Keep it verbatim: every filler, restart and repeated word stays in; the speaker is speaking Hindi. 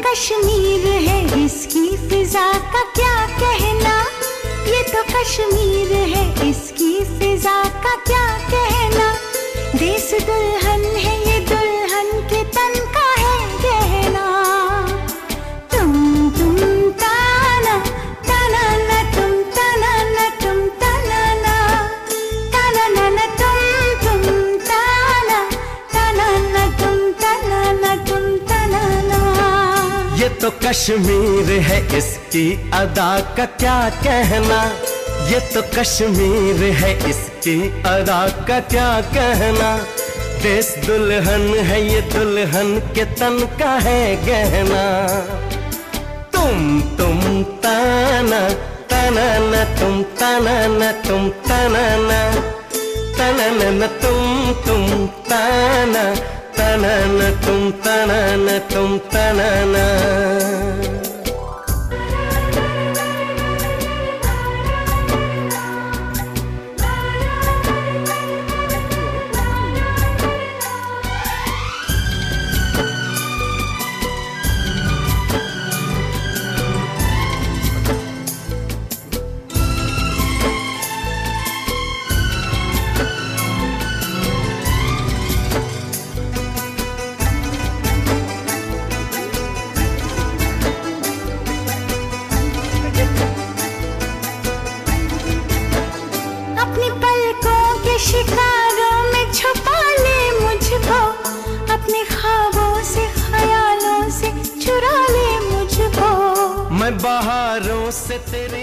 कश्मीर है, इसकी फिजा का क्या कहना। ये तो कश्मीर है, इसकी फिजा का क्या कहना। देश दुल्हन है, ये दुल्हन के तन का है गहना। तुम तुम ताना ताना ना, तुम ताना ना, तुम ताना ना, ताना ना ना, तुम तुम ताना ताना ना, तुम ताना ना, तुम ताना ना। ये तो कश्मीर है, इसकी अदा का क्या कहना। ये तो कश्मीर है, इसकी अदा का क्या कहना। देश दुल्हन है, ये दुल्हन के तन का है गहना। तुम तुम ताना ताना ना, तुम ताना ना, तुम ताना ना, ताना ना, तुम तुम ताना ताना ना, तुम ताना ना, तुम ताना ना। शिकारों में छुपा ले मुझको, अपने ख्वाबों से ख्यालों से चुरा ले मुझको। मैं बहारों से तेरे